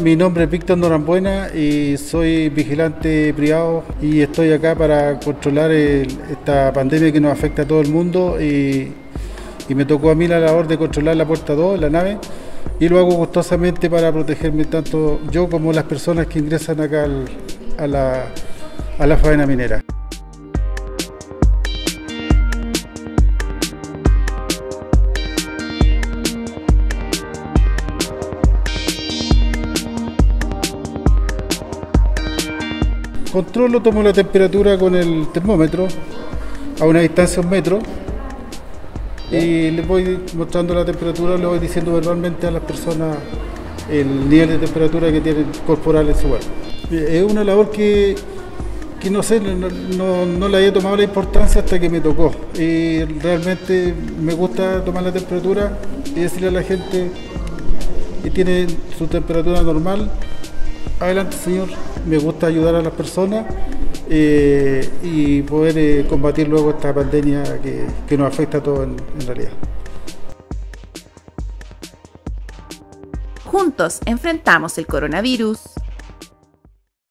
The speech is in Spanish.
Mi nombre es Víctor Norambuena y soy vigilante privado y estoy acá para controlar esta pandemia que nos afecta a todo el mundo y me tocó a mí la labor de controlar la puerta 2, la nave, y lo hago gustosamente para protegerme tanto yo como las personas que ingresan acá a la faena minera. Controlo, tomo la temperatura con el termómetro a una distancia de 1 metro y les voy mostrando la temperatura, le voy diciendo verbalmente a las personas el nivel de temperatura que tienen corporal en su cuerpo. Es una labor que no sé, no le había tomado la importancia hasta que me tocó. Y realmente me gusta tomar la temperatura y decirle a la gente que tiene su temperatura normal. Adelante, señor. Me gusta ayudar a las personas y poder combatir luego esta pandemia que nos afecta a todos en realidad. Juntos enfrentamos el coronavirus.